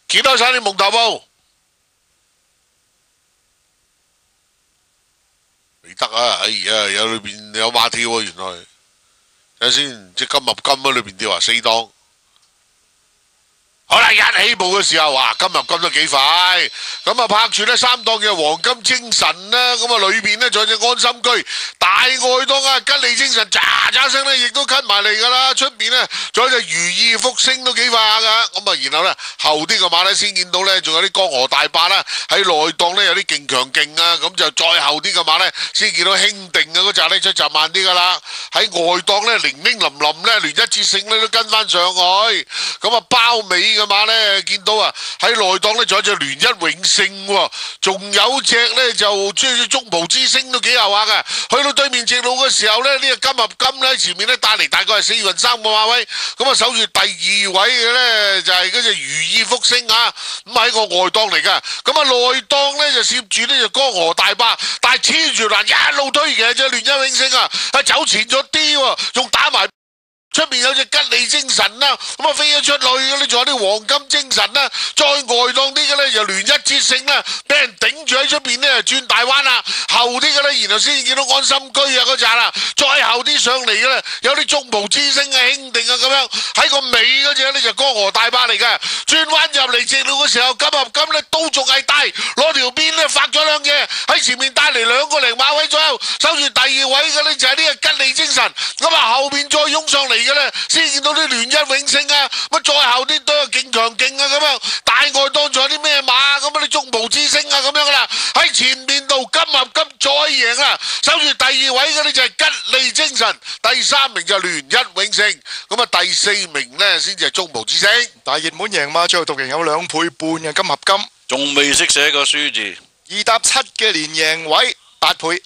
幾多晒啲蒙頭部？未得啊！哎呀，有裏邊有馬跳啊，原來睇下先，即金合金啊，裏邊跳啊4檔。好啦，一起步嘅時候，哇，金入金得幾快，咁啊拍住呢3檔嘅黃金精神啦，咁啊裏邊呢仲有隻安心居，大外檔啊吉利精神，喳喳聲呢亦都跟埋嚟噶啦，出邊呢仲有隻如意福星都幾快下噶，咁啊然後呢後啲嘅馬呢先見到呢仲有啲江河大霸啦，喺內檔呢有啲勁強勁啊，咁就再後啲嘅馬呢先見到興定啊嗰扎呢出閘慢啲噶啦，喺外檔呢零零林林呢連一節勝呢都跟翻上去，咁啊包尾嘅馬咧，見到啊喺內檔咧，仲有隻聯一永勝喎，仲有隻咧就即係中葡之星都幾有下嘅。去到對面直路嘅時候咧，呢個金合金咧前面咧帶嚟大概係4分3個馬位，咁啊守住第2位嘅咧就係嗰隻如意福星啊，咁喺個外檔嚟噶，咁啊內檔咧就攝住呢隻江河大霸，但係黐住欄一路推嘅隻聯一永勝啊，係走前咗啲喎，仲打埋。出面有隻吉利精神啦，咁啊飛咗出去嗰啲仲有啲黃金精神啦，再外檔啲嘅咧就聯一捷勝啦，俾人頂住喺出邊咧轉大彎啦，後啲嘅咧然後先見到安心居啊嗰扎啦，再後啲上嚟嘅咧有啲中葡之星啊興定啊咁樣，喺個尾嗰隻咧就江河大霸嚟嘅，轉彎入嚟直路嘅時候金合金咧都仲係大，攞條邊咧發咗兩嘢喺前面帶嚟2個零馬位左右，守住第2位嘅咧就係呢個吉利精神，咁啊後邊再湧上嚟嘅咧，先見到啲聯一永勝啊，咁再後啲都係勁強勁啊咁樣，大外檔仲有啲咩馬咁啊啲中葡之星啊咁樣噶啦，喺前面度金合金再贏啦，守住第2位嘅呢就係吉利精神，第3名就聯一永勝，咁啊第4名呢先至係中葡之星。 大熱門贏馬最後獨贏有2倍半嘅金合金， 仲未識寫個輸字 2搭7嘅連贏位8倍。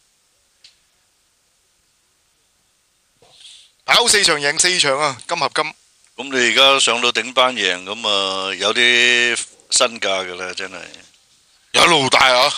跑4場贏4場啊，金合金。 咁你而家上到頂班贏，咁啊有啲身價噶啦，真係有路大啊！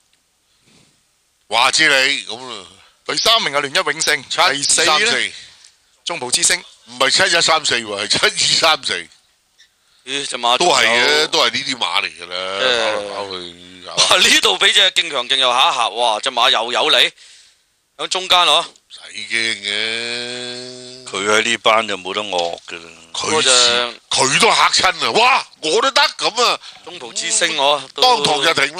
話知你咁啊， 第3名係聯一永勝，第4呢中葡之星， 唔係7134喎，係7234。 咦，隻馬都係嘅，都係呢啲馬嚟㗎啦，跑嚟跑去。 哇！呢度俾隻勁強勁又下一下，哇！隻馬又有嚟喺中間咯， 使驚嘅。 佢喺呢班就冇得惡㗎啦。 佢都嚇親啊！哇，我都得咁啊！ 中葡之星我當堂就停啦。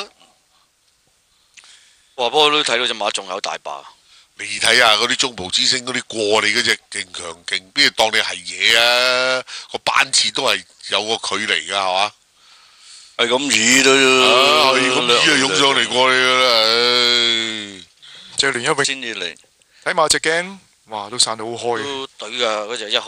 哇！不過都睇到隻馬仲有大把。 你睇下嗰啲中葡之星嗰啲過你嗰隻勁強勁，邊度當你係嘢啊？個班次都係有個距離㗎，係嘛？ 係咁易都， 係咁易就湧上嚟過你㗎啦，唉！ 隻聯一永先至嚟， 睇埋隻鏡，哇，都散到好開。 都懟㗎嗰隻1號。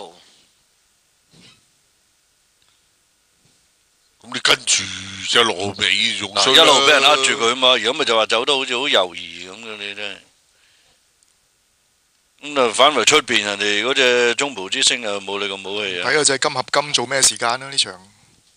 咁你跟住隻羅尾仲衰一路俾人呃住佢嘛，而家咪就話走得好似好猶豫咁嘅，你真係。咁啊，反為出邊人哋嗰隻中葡之星啊，冇你咁好氣啊！ 睇下隻金合金做咩時間啦？呢場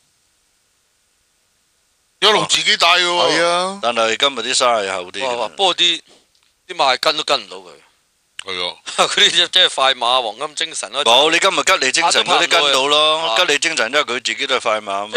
一路自己帶嘅喎。 係啊， 但係今日啲沙係厚啲。 哇！不過啲馬係跟都跟唔到佢。 係啊， 嗰啲即係快馬、黃金精神咯。 冇，你今日吉利精神嗰啲跟到咯，吉利精神因為佢自己都係快馬啊嘛。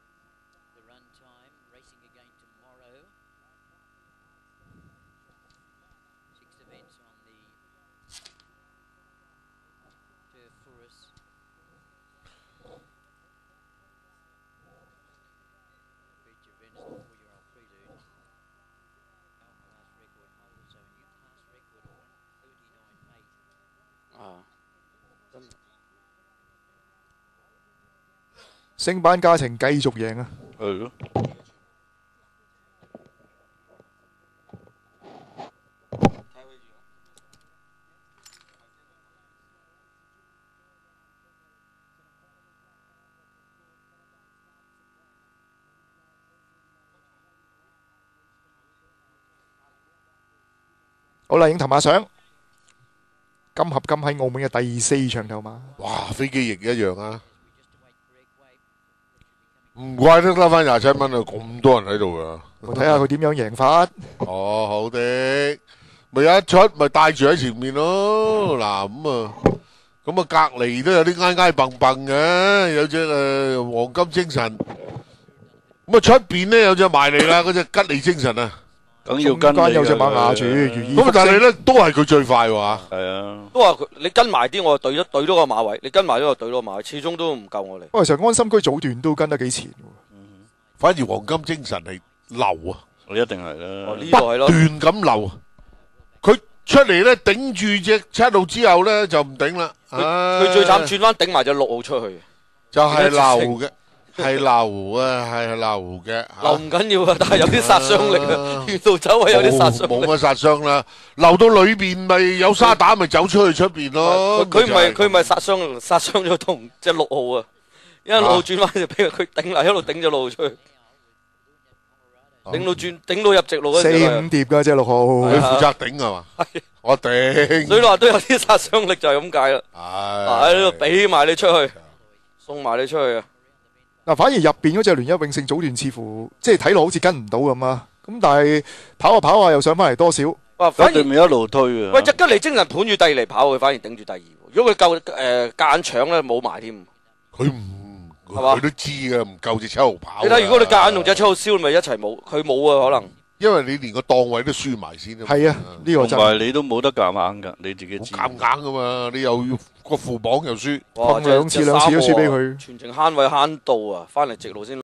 升班家庭繼續贏啊！ 係咯。 好啦，影頭馬相，金合金喺澳門嘅第4場頭馬。 哇，飛機翼一樣啊！唔怪得得翻27蚊啊！咁多人喺度啊！ 我睇下佢點樣贏法。 哦，好的，咪一出咪帶住喺前面咯。嗱咁啊隔離都有啲挨挨蹦蹦嘅，有隻黃金精神， 咁啊出邊咧有隻埋嚟啦，嗰隻吉利精神啊。 梗要中跟你間有隻馬㗎壓住， 佢如意咁啊但係福星。 咧都係佢最快喎。 係啊， 都話佢你跟埋啲，我就對咗個馬位，你跟埋咗個對咗個馬位，始終都唔夠我哋。 不過其實安心區早段都跟得幾前喎。 反而黃金精神係流啊， 我一定係哦， 啦。 呢度係咯， 不斷咁流。佢出嚟咧頂住隻7號之後咧就唔頂啦。 佢最慘轉彎頂埋隻6號出去， 就係流嘅，係流啊，係流嘅。 流唔緊要啊，但係有啲殺傷力啊，沿路走係有啲殺傷力。 冇乜殺傷啦，流到裏邊咪有沙打咪走出去出邊咯。 佢咪殺傷咗同隻6號啊，因為6號轉彎就俾佢頂嚟，一路頂咗6號出去，頂到入直路嗰 4、 陣時 5碟㗎隻6號。 佢負責頂係嘛？我頂。 所以話都有啲殺傷力就係咁解啦。喺呢度俾埋你出去，送埋你出去啊！ 嗱，反而入邊嗰隻聯一永勝早段似乎即係睇落好似跟唔到咁啊。咁但係跑下跑下又上翻嚟多少？ 哇！反而佢對面一路推啊。 喂，隻吉利精神盤住第二嚟跑，佢反而頂住第二。如果佢夠間搶咧，冇埋添。 佢唔， 係嘛佢都知嘅，唔夠隻7號跑。 你睇，如果你夾硬同隻7號燒，咪一齊冇。佢冇啊，可能。 因為你連個檔位都輸埋先啊嘛。 係啊，呢個同真係埋你都冇得夾硬㗎，你自己知。 好夾硬噶嘛，你又要個副榜又輸。 哇！ 碰兩次都輸俾佢。 全程慳位慳到啊，翻嚟直路先。